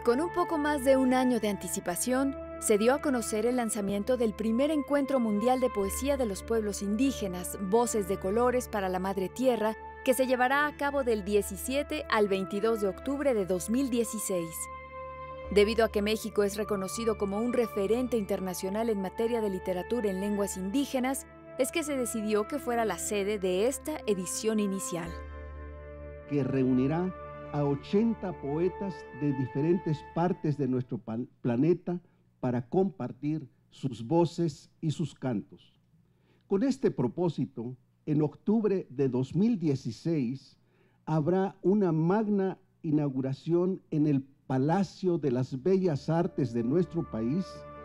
Con un poco más de un año de anticipación, se dio a conocer el lanzamiento del primer encuentro mundial de poesía de los pueblos indígenas, Voces de Colores para la Madre Tierra, que se llevará a cabo del 17 al 22 de octubre de 2016. Debido a que México es reconocido como un referente internacional en materia de literatura en lenguas indígenas, es que se decidió que fuera la sede de esta edición inicial. Que reunirá a 80 poetas de diferentes partes de nuestro planeta para compartir sus voces y sus cantos. Con este propósito, en octubre de 2016 habrá una magna inauguración en el Palacio de las Bellas Artes de nuestro país,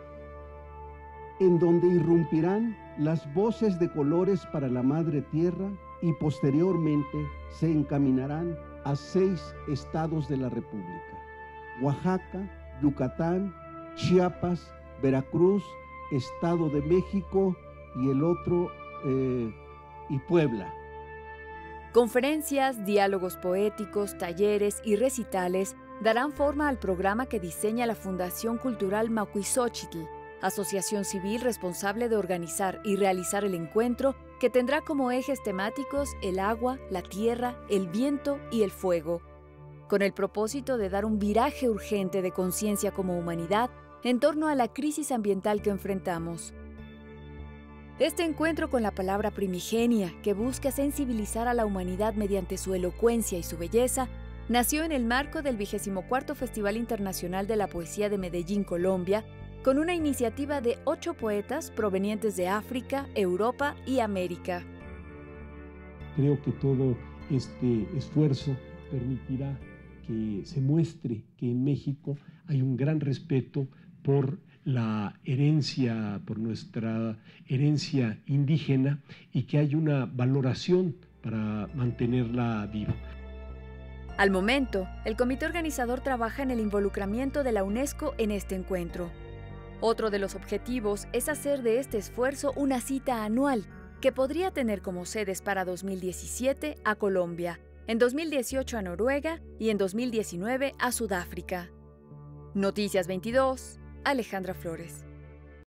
en donde irrumpirán las voces de colores para la Madre Tierra y posteriormente se encaminarán a 6 estados de la República: Oaxaca, Yucatán, Chiapas, Veracruz, Estado de México y el otro, y Puebla. Conferencias, diálogos poéticos, talleres y recitales darán forma al programa que diseña la Fundación Cultural Macuizochitl, asociación civil responsable de organizar y realizar el encuentro, que tendrá como ejes temáticos el agua, la tierra, el viento y el fuego, con el propósito de dar un viraje urgente de conciencia como humanidad en torno a la crisis ambiental que enfrentamos. Este encuentro con la palabra primigenia, que busca sensibilizar a la humanidad mediante su elocuencia y su belleza, nació en el marco del 24º Festival Internacional de la Poesía de Medellín, Colombia, con una iniciativa de 8 poetas provenientes de África, Europa y América. Creo que todo este esfuerzo permitirá que se muestre que en México hay un gran respeto por la herencia, por nuestra herencia indígena, y que hay una valoración para mantenerla viva. Al momento, el comité organizador trabaja en el involucramiento de la UNESCO en este encuentro. Otro de los objetivos es hacer de este esfuerzo una cita anual, que podría tener como sedes para 2017 a Colombia, en 2018 a Noruega y en 2019 a Sudáfrica. Noticias 22, Alejandra Flores.